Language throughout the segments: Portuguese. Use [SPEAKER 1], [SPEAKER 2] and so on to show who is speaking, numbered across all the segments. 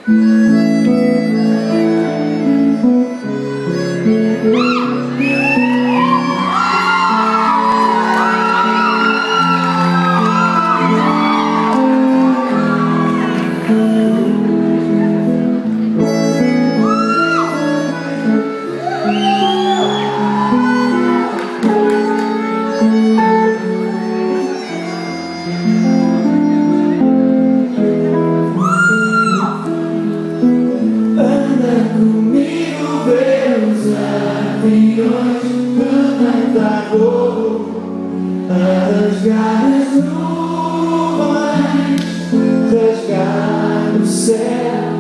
[SPEAKER 1] A rasgar as nuvens, rasgar o céu.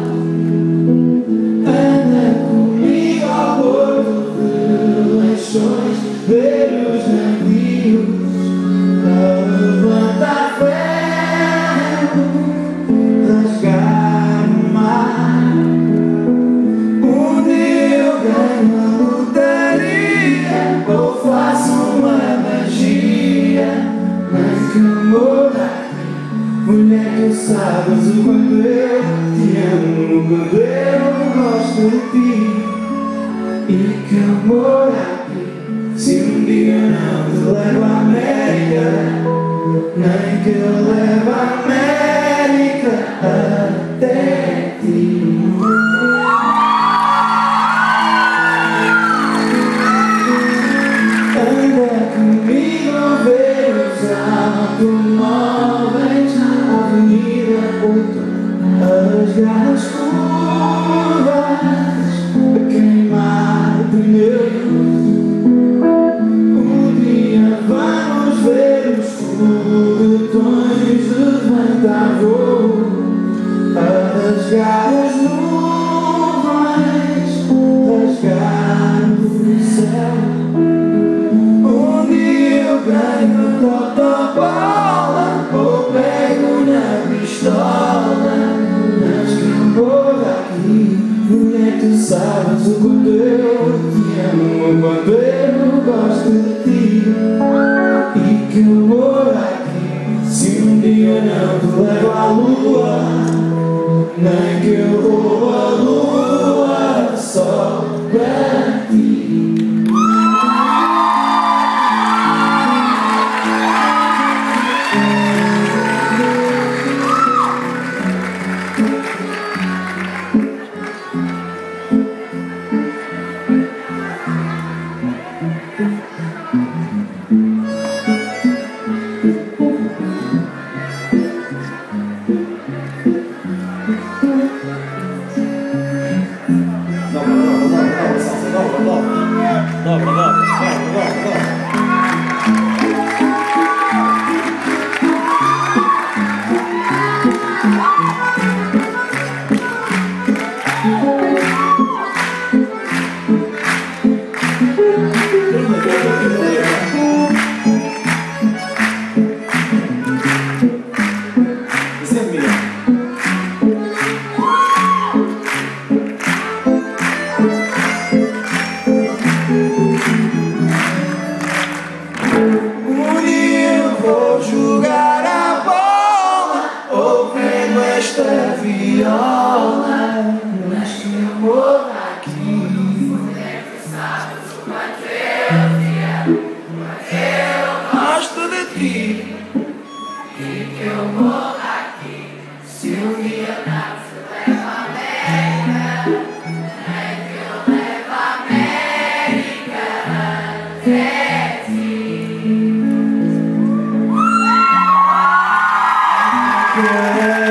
[SPEAKER 1] Anda comigo ao bordo de leixões, ver os navios a levantar ferro, rasgar o mar. Onde eu ganho a lotaria ou faço uma magia, mas que amor aqui, mulher, tu sabes o quanto eu te amo, o quanto eu gosto de ti. E que amor aqui, se um dia não te levo à América, nem que eu leve a América até ti. Anda comigo ver os automóveis na Avenida 8 a rasgar as curvas, a queimar pneus. Um dia vamos ver os foguetões levantar voo, a rasgar as nuvens, rasgar o céu. Ganho totobola ou pego na pistola, mas que amor aqui, mulher, tu sabes o quanto eu te amo, o quanto eu gosto de ti. E que amor aqui, se um dia não te levo à lua, nem que eu roubo a lua só para ti. Jogar a bola ouvindo esta viola, mas que amor aqui, mulher, tu sabes o quanto eu te amo, o quanto eu gosto de ti. E que amor aqui, se um dia não te levo à América, nem que eu levo a América até ti. Yeah.